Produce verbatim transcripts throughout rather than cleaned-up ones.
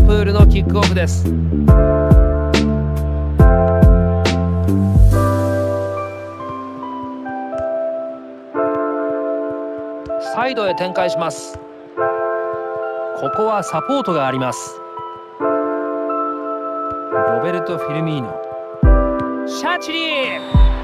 プールのキックオフです。サイドへ展開します。ここはサポートがあります。ロベルト・フィルミーノ、シャチリー、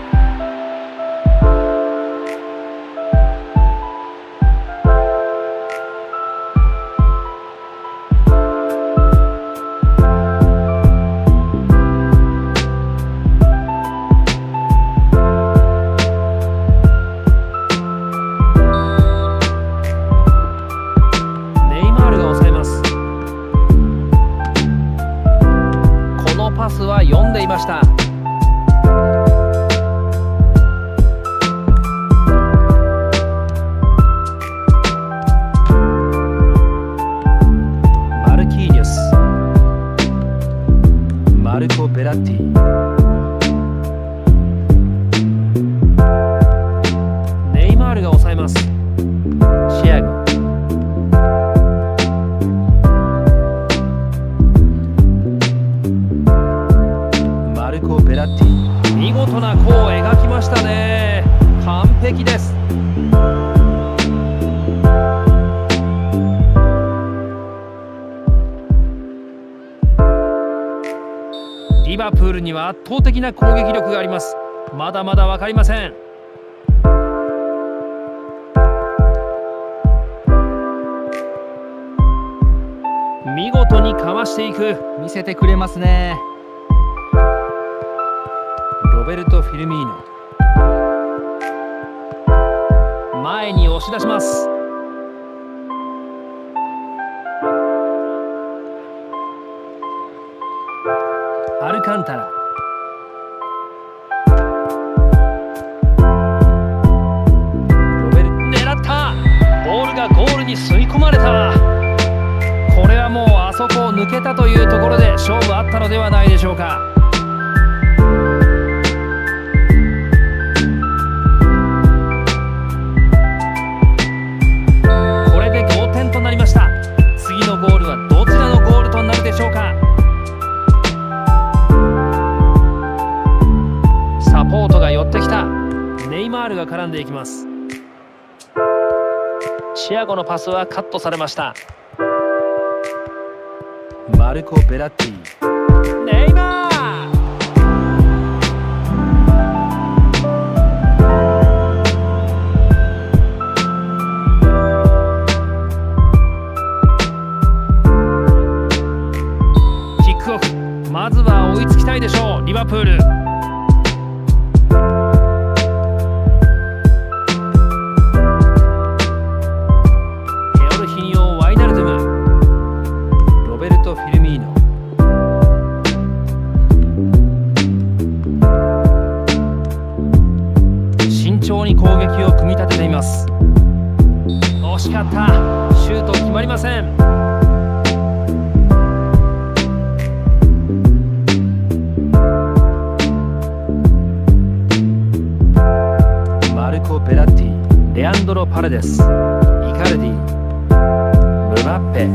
パスは読んでいました。マルキーニョス、マルコ・ベラッティ、ネイマールが抑えます。シアゴ、ベラッティ、見事な弧を描きましたね。完璧です。リバプールには圧倒的な攻撃力があります。まだまだ分かりません。見事にかわしていく。見せてくれますね。ロベルト・フィルミーノ、前に押し出します。アルカンタラ、ロベル狙った。ボールがゴールに吸い込まれた。これはもうあそこを抜けたというところで勝負あったのではないでしょうか。次のゴールはどちらのゴールとなるでしょうか。サポートが寄ってきた。ネイマールが絡んでいきます。チアゴのパスはカットされました。マルコ・ベラッティ、ネイマール、まずは追いつきたいでしょうリバプール。ヘオルヒニオ・ワイナルドゥム、ロベルト・フィルミーノ、慎重に攻撃を組み立てています。惜しかった。シュート決まりません。ベラッティ、レアンドロ・パレデス、イカルディ、ムバッペ、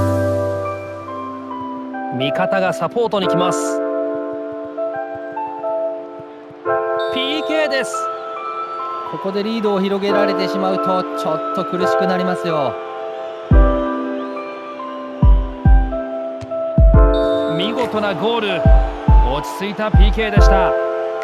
味方がサポートに来ます。 ピーケー です。 ここでリードを広げられてしまうとちょっと苦しくなりますよ。 見事なゴール。落ち着いた ピーケー でした。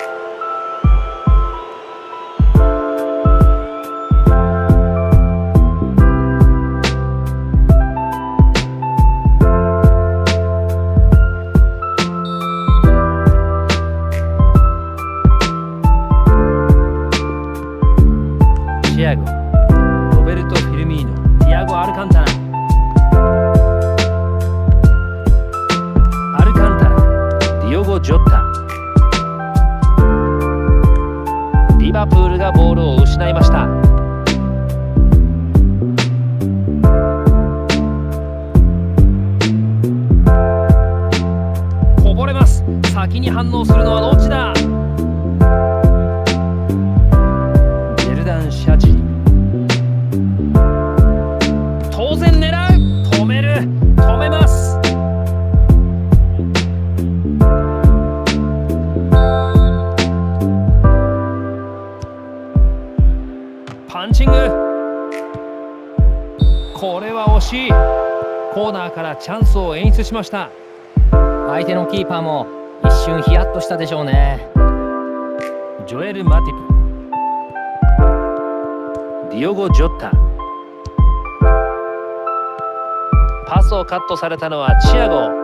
チアゴ、ロベルト・フィルミーノ、ティアゴ・アルカンタラ、アルカンタラ、ディオゴ・ジョッタ。リバプールがボールを失いました。こぼれます。先に反応するのはどっちだ。シャチリ、当然狙う。止める、止めます。 シング。これは惜しい。コーナーからチャンスを演出しました。 相手のキーパーも一瞬ヒヤッとしたでしょうね。 ジョエル・マティプ、ディオゴ・ジョッタ。パスをカットされたのはチアゴ。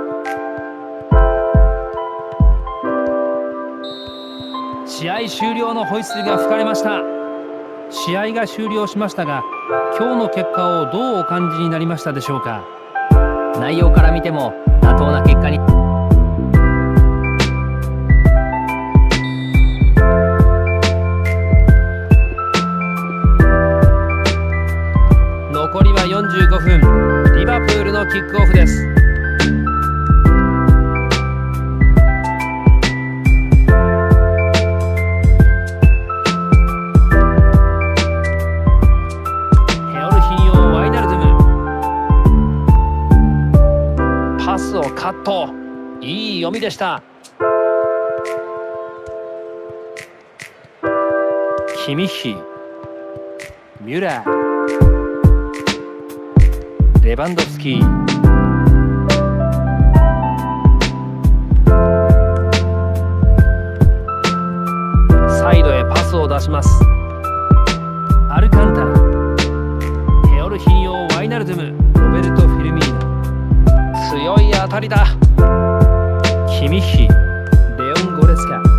試合終了のホイッスルが吹かれました。試合が終了しましたが、今日の結果をどうお感じになりましたでしょうか。 内容から見ても妥当な結果に。 残りはよんじゅうごふん。リバプールのキックオフです。ヘオルヒニオ・ワイナルドゥム。パスをカット。いい読みでした。キミッヒ、ミュラー、レバンドフスキー。サイドへパスを出します。アルカンタラ、ヘオルヒニオ・ワイナルドゥム、ロベルト・フィルミーノ。強い当たりだ。キミッヒ、レオン・ゴレツカ。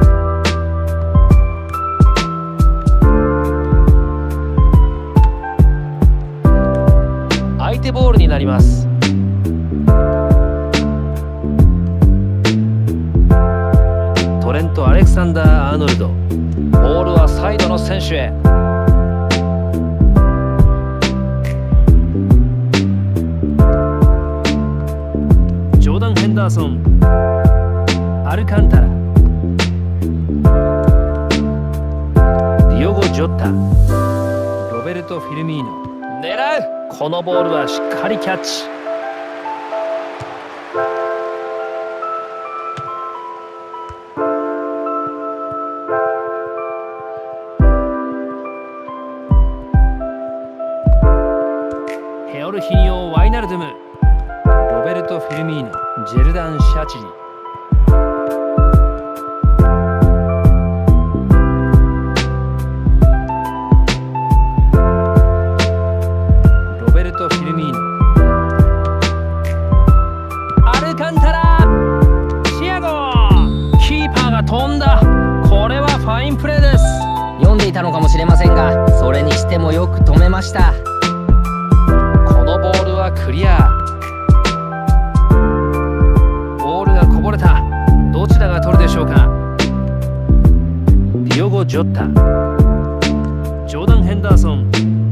相手ボールになります。トレント・アレクサンダー・アーノルド。ボールはサイドの選手へ。ジョーダン・ヘンダーソン、アルカンタラ、ディオゴ・ジョッタ、ロベルト・フィルミーノ。狙う。このボールはしっかりキャッチ。ヘオルヒニオ・ワイナルドゥム、ロベルト・フィルミーノ、ジェルダン・シャチリ。フィルミーノ、アルカンタラ、チアゴ。キーパーが飛んだ。これはファインプレーです。 読んでいたのかもしれませんが、それにしてもよく止めました。 このボールはクリア。ボールがこぼれた。どちらが取るでしょうか。ディオゴ・ジョッタ、ジョーダン・ヘンダーソン、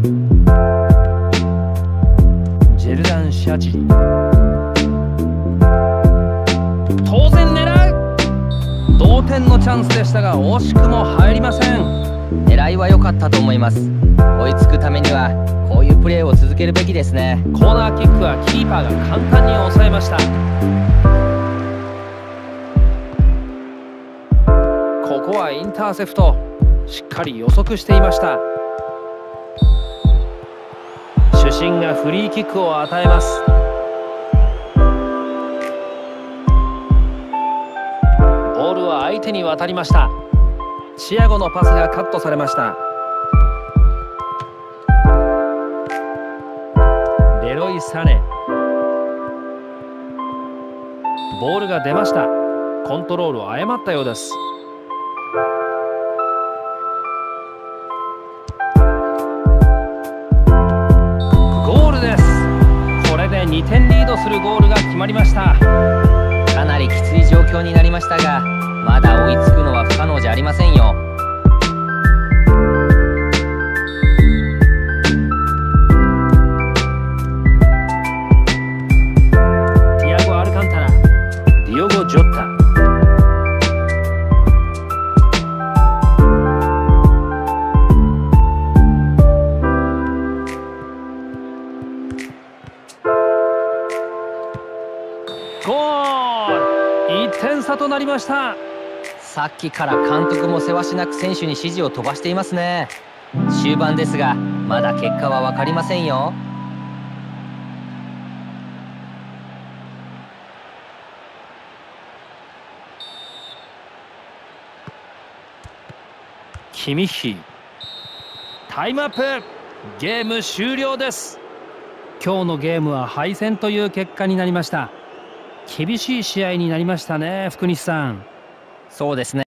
ジェルダン・シャチリ。当然狙う。同点のチャンスでしたが惜しくも入りません。 狙いは良かったと思います。追いつくためにはこういうプレーを続けるべきですね。 コーナーキックはキーパーが簡単に抑えました。ここはインターセプト。しっかり予測していました。主審がフリーキックを与えます。ボールは相手に渡りました。チアゴのパスがカットされました。レロイ・サネ。ボールが出ました。コントロールを誤ったようです。にてんリードするゴールが決まりました。 かなりきつい状況になりましたが、まだ追いつくのは不可能じゃありませんよ。 ティアゴ・アルカンタラ、ディオゴ・ジョッタ。ゴール。いってん差となりました。 さっきから監督もせわしなく選手に指示を飛ばしていますね。 終盤ですがまだ結果は分かりませんよ。 キミッヒ、タイムアップ。ゲーム終了です。今日のゲームは敗戦という結果になりました。厳しい試合になりましたね、福西さん。 そうですね。